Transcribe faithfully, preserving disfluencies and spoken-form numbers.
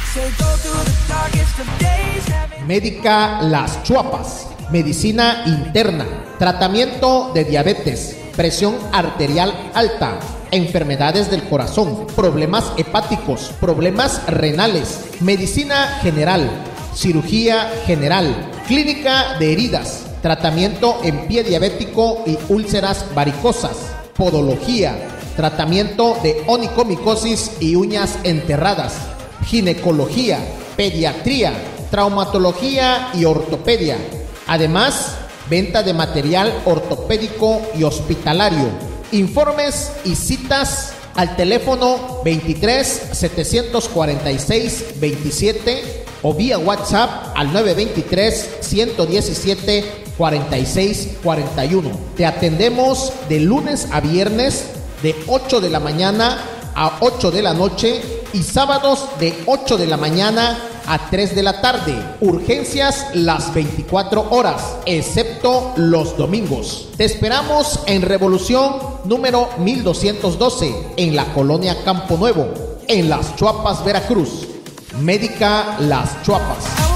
Médica Las Chuapas, medicina interna, tratamiento de diabetes, presión arterial alta, enfermedades del corazón, problemas hepáticos, problemas renales, medicina general, cirugía general, clínica de heridas, tratamiento en pie diabético y úlceras varicosas, podología, tratamiento de onicomicosis y uñas enterradas, ginecología, pediatría, traumatología y ortopedia. Además, venta de material ortopédico y hospitalario. Informes y citas al teléfono veintitrés, setecientos cuarenta y seis, veintisiete o vía WhatsApp al nueve veintitrés, ciento diecisiete, cuarenta y seis cuarenta y uno. Te atendemos de lunes a viernes de ocho de la mañana a ocho de la noche y sábados de ocho de la mañana a tres de la tarde. Urgencias las veinticuatro horas, excepto los domingos. Te esperamos en Revolución número mil doscientos doce, en la colonia Campo Nuevo, en Las Chuapas, Veracruz. Médica Las Chuapas.